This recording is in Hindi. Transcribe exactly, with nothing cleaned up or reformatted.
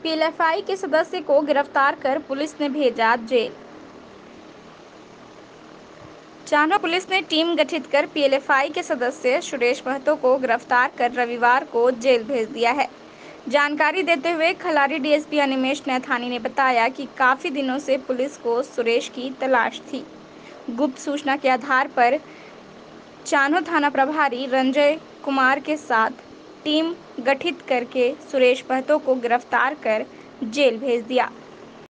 पीएलएफआई के सदस्य को गिरफ्तार कर पुलिस ने भेजा जेल। चान्हो पुलिस ने टीम गठित कर पीएलएफआई के सदस्य सुरेश महतो को गिरफ्तार कर रविवार को जेल भेज दिया है। जानकारी देते हुए खलारी डीएसपी अनिमेष नैथानी ने बताया कि काफी दिनों से पुलिस को सुरेश की तलाश थी। गुप्त सूचना के आधार पर चान्हो थाना प्रभारी रंजय कुमार के साथ टीम गठित करके सुरेश महतो को गिरफ्तार कर जेल भेज दिया।